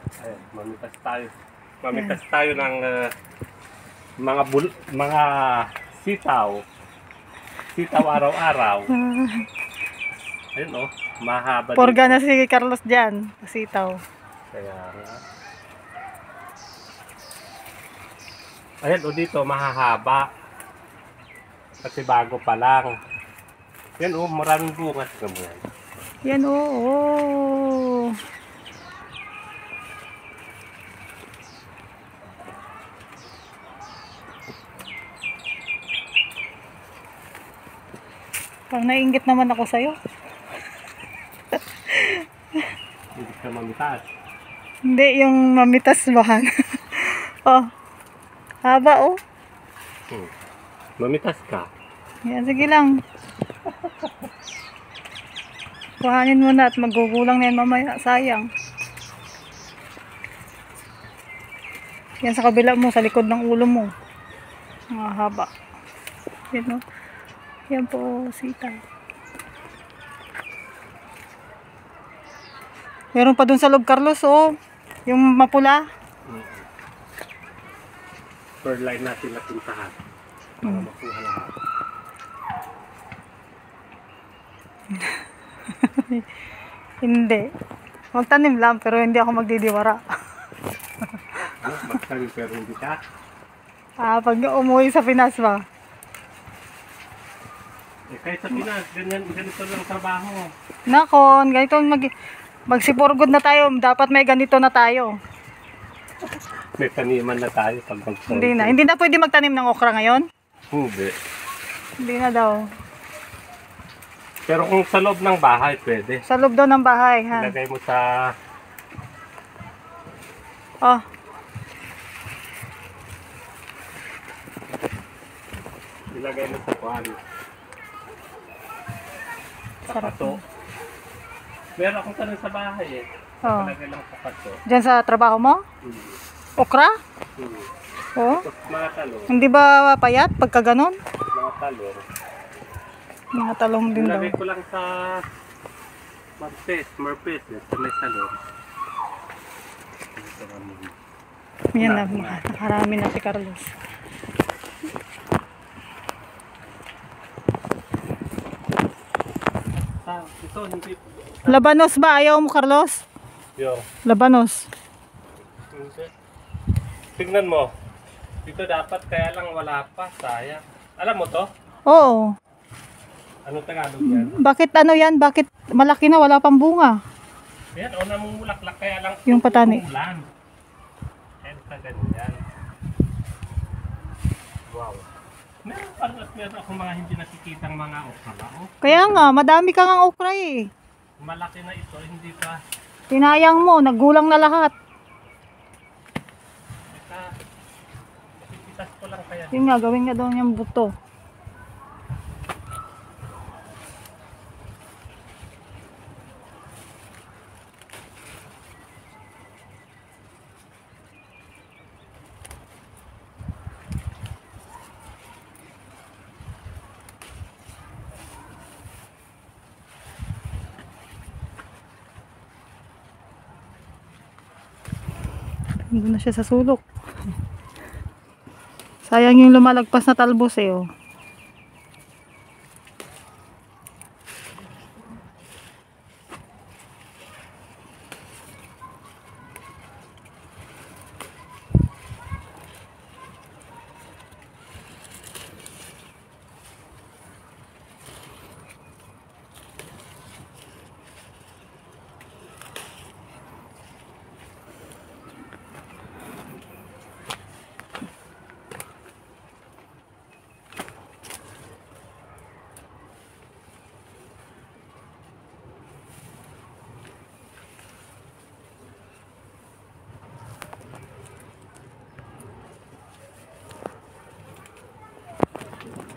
Ayan, mamitas tayo. Mamitas tayo ng mga sitaw. Sitaw araw-araw. Ayun oh, mahaba Porga dito. na si Carlos dyan, sitaw. Kaya nga. Ayan o dito, mahahaba. Kasi bago pa lang. Yan o, maraming bunga. Tignan mo yan. Yan oh. Pag naiinggit naman ako sa'yo. Hindi ka mamitas. Hindi, yung mamitas bahan. Oh. Haba oh. Mamitas ka. Yan, sige lang. Kuhanin mo na at magugulang na yan mamaya. Sayang. Yan sa kabila mo, sa likod ng ulo mo. Mga haba. Yan oh. Yan po, sitaw. Meron pa dun sa loob, Carlos, oh. Yung mapula. Per line natin na puntahan. Para makuha lahat. Hindi. Magtanim lang, pero hindi ako magdidiwara. Magtanim pero hindi ka. Pag umuwi sa Pinas ba? Kahit sa Pinas, ganito lang trabaho. Nakon, ganito magsipurgod na tayo. Dapat may ganito na tayo. May taniman na tayo pag Hindi na. Hindi na pwede magtanim ng okra ngayon? Hindi. Hindi na daw. Pero kung sa loob ng bahay, pwede. Sa loob daw ng bahay, ha? Ilagay mo sa... Oh. Ilagay mo sa kuhan. Sa Sarap. pato. Meron akong tanong sa bahay eh. Oh. Ilagay lang sa pato. Diyan sa trabaho mo? Okra? Oh. Tapos mga talong. Hindi ba payat pagka ganon? Mga talong. Mga talong din daw. Ilagay ko lang sa... Marpes. Sa may talong. Ito kami. Yan na, nakarami na si Carlos. Ito, hindi. Labanos ba? Ayaw mo, Carlos? Yo. Labanos. Hindi. Tignan mo. Dito dapat, kaya lang wala pa. Sayang. Alam mo to? Oo. Anong Tagalog yan? Bakit ano yan? Bakit malaki na wala pang bunga? Yan, o namumulaklak kaya lang Yung patani. umulan. Yan ka ganyan. Wow. Meron akong mga hindi nakikitang mga okra. Oh. Kaya nga, madami ka ngang okra eh. Malaki na ito, hindi pa. Tinayang mo, naggulang na lahat. Pipitas ko lang kaya. Yun nga, gawin nga daw niyang buto. Doon na siya sa sulok. Sayang yung lumalagpas na talbos eh oh.